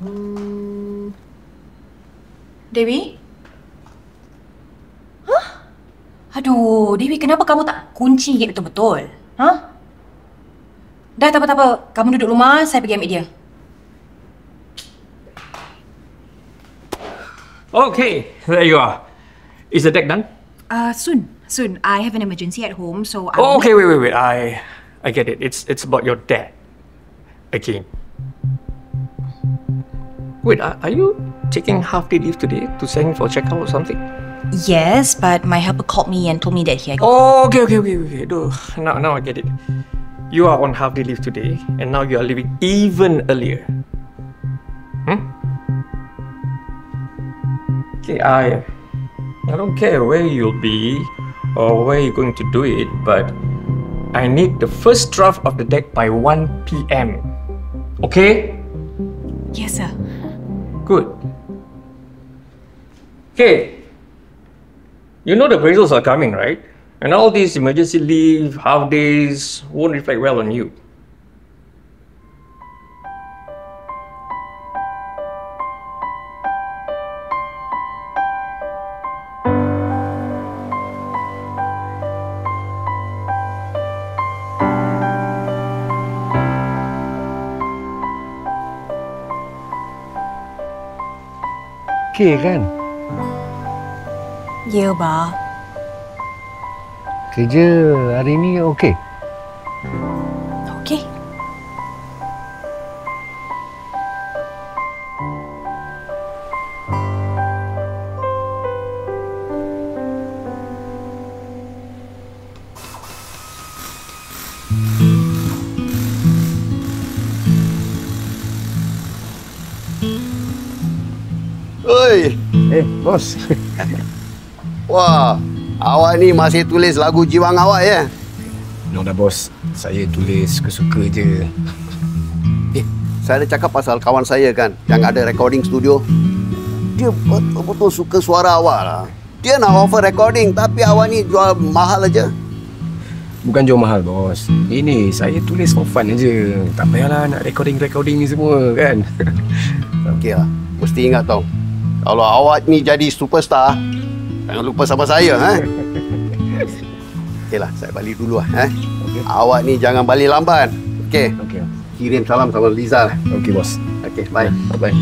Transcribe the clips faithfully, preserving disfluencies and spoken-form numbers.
Dewi? Hah? Aduh, Dewi, kenapa kamu tak kunci gate betul-betul? Hah? Dah, tak apa-apa. Kamu duduk rumah, saya pergi ambil dia. Okay, there you are. Is the deck done? Uh, soon. Soon. I have an emergency at home, so I... Oh, okay, wait, wait, wait. I, I get it. It's, it's about your dad. Again. Wait, are, are you taking half-day leave today to send for checkout or something? Yes, but my helper called me and told me that he had... Oh, okay, okay, okay, okay. Duh, now, now I get it. You are on half-day leave today, and now you are leaving even earlier. Hmm? Okay, I... I don't care where you'll be or where you're going to do it, but I need the first draft of the deck by one p m Okay? Yes, sir. Good. Okay. You know the appraisals are coming, right? And all these emergency leave, half days, won't reflect well on you. Okey kan? Ya, Ba. Kerja hari ni okey? Okey. Oi, Eh, bos. wah, awak ni masih tulis lagu jiwang awak ya? No dah bos. Saya tulis suka-suka je. Eh, saya ada cakap pasal kawan saya kan, yang ada recording studio. Dia betul-betul suka suara awak lah. Dia nak offer recording, tapi awak ni jual mahal aja. Bukan jual mahal bos. Ini saya tulis for fun aje. Tak payahlah nak recording-recording ni semua kan. Okey lah, mesti ingat tau. Kalau awak ni jadi superstar, jangan lupa sama saya, ha? Okeylah, saya balik dulu lah, eh. Okey. Awak ni jangan balik lambat. Okey. Okey. Kirim salam sama Liza lah. Okey bos. Okey, bye. Bye-bye.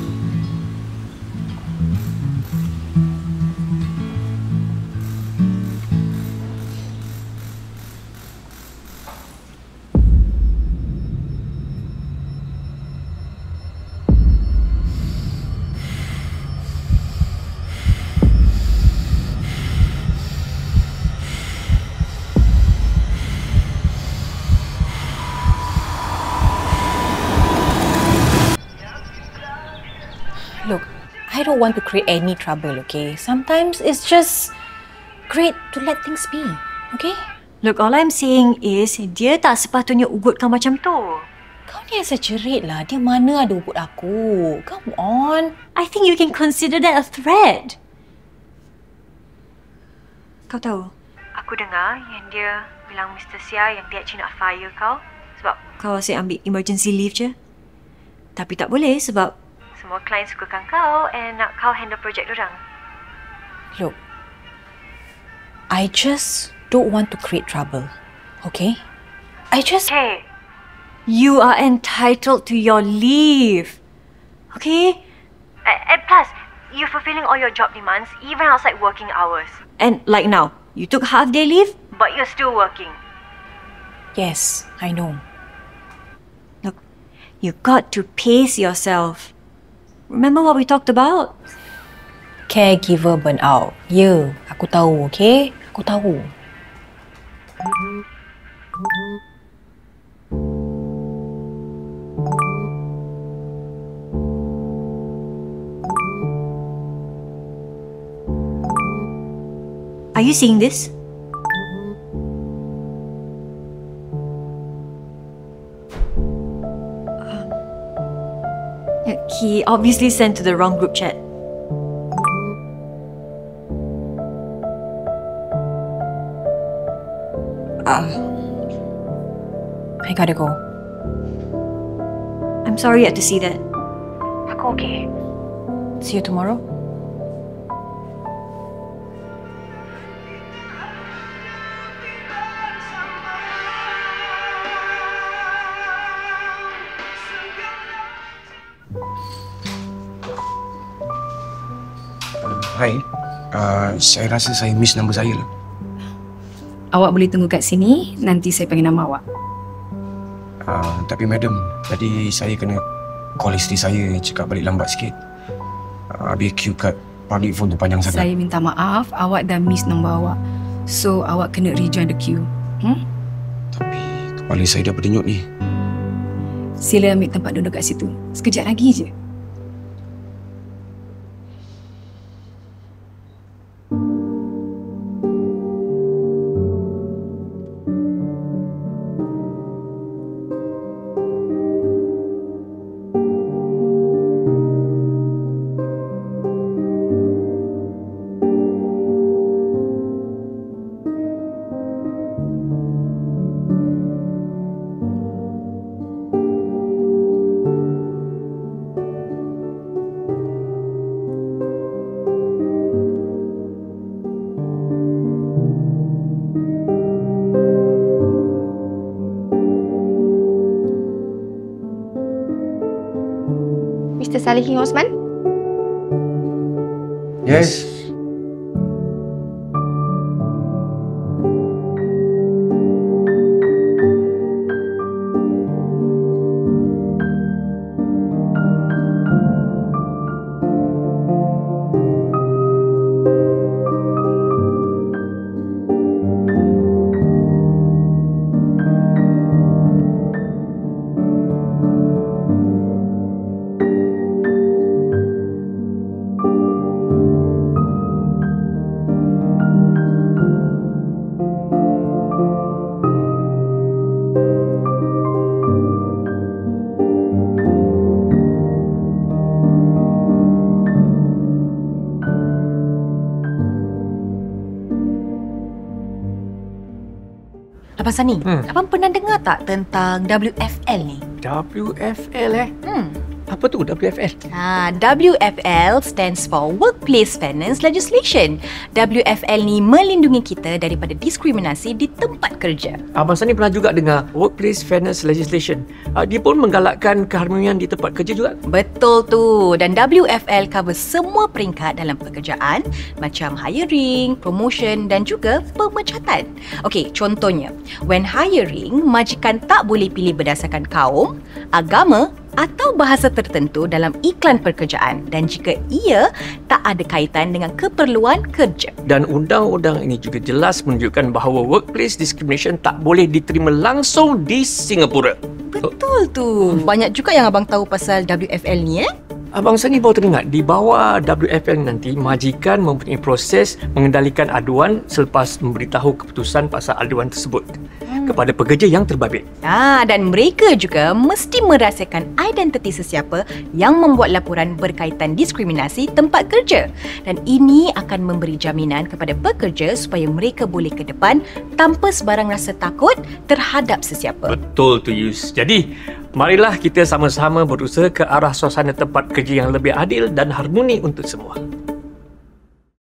Look, I don't want to create any trouble, okay? Sometimes it's just great to let things be, okay? Look, all I'm saying is dia tak sepatutnya ugutkan macam tu. Kau ni asal cerit lah. Dia mana ada ugut aku? Come on. I think you can consider that a threat. Kau tahu, aku dengar yang dia bilang Mister Sia yang dia actually nak fire kau sebab kau asyik ambil emergency leave je. Tapi tak boleh sebab semua klien sukakan kau and nak kau handle projek dorang. Look, I just don't want to create trouble, okay? I just... Hey, you are entitled to your leave. Okay? And, and plus, you're fulfilling all your job demands even outside working hours. And like now, you took half day leave, but you're still working. Yes, I know. Look, you got to pace yourself. Remember what we talked about? Caregiver burnout. Ya, aku tahu, okay? Aku tahu. Are you seeing this? He obviously sent to the wrong group chat. Ah, I gotta go. I'm sorry you had to see that. Okay. See you tomorrow. Hai, uh, saya rasa saya miss nombor saya lah. Awak boleh tunggu kat sini, nanti saya panggil nama awak. Uh, tapi madam, tadi saya kena call isteri saya cakap balik lambat sikit. Uh, habis queue kat public phone tu panjang sangat. Saya minta maaf, awak dah miss nombor awak. So, awak kena rejoin the queue. Hmm? Tapi kepala saya dah berdenyut ni. Sila ambil tempat duduk kat situ. Sekejap lagi je. Mister Salihin Osman? Yes. Abang Sani, Hmm. abang pernah dengar tak tentang W F L ni? W F L eh? Hmm. Apa tu W F L? Ha, W F L stands for Workplace Fairness Legislation. W F L ni melindungi kita daripada diskriminasi di tempat kerja. Abang Sani pernah juga dengar Workplace Fairness Legislation. Uh, dia pun menggalakkan keharmonian di tempat kerja juga. Betul tu. Dan W F L cover semua peringkat dalam pekerjaan macam hiring, promotion dan juga pemecatan. Okey, contohnya, when hiring, majikan tak boleh pilih berdasarkan kaum, agama atau bahasa tertentu dalam iklan pekerjaan dan jika ia tak ada kaitan dengan keperluan kerja. Dan undang-undang ini juga jelas menunjukkan bahawa workplace discrimination tak boleh diterima langsung di Singapura. Betul tu. Banyak juga yang abang tahu pasal W F L ni eh? Abang Sani baru teringat, di bawah W F L nanti, majikan mempunyai proses mengendalikan aduan selepas memberitahu keputusan pasal aduan tersebut hmm. kepada pekerja yang terbabit. Ah, dan mereka juga mesti merahsiakan identiti sesiapa yang membuat laporan berkaitan diskriminasi tempat kerja. Dan ini akan memberi jaminan kepada pekerja supaya mereka boleh ke depan tanpa sebarang rasa takut terhadap sesiapa. Betul tu, Yus. Jadi, marilah kita sama-sama berusaha ke arah suasana tempat kerja yang lebih adil dan harmoni untuk semua.